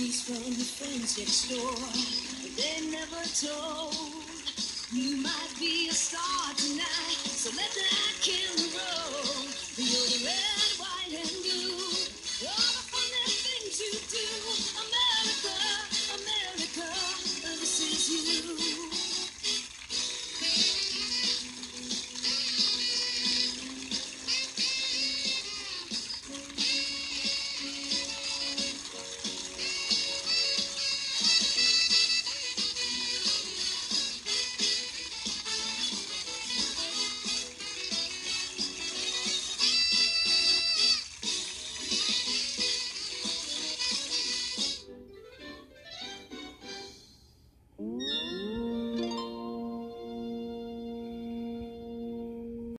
secrets from your friends next door, but they never told. You might be a star tonight, so let that candle roll. You're the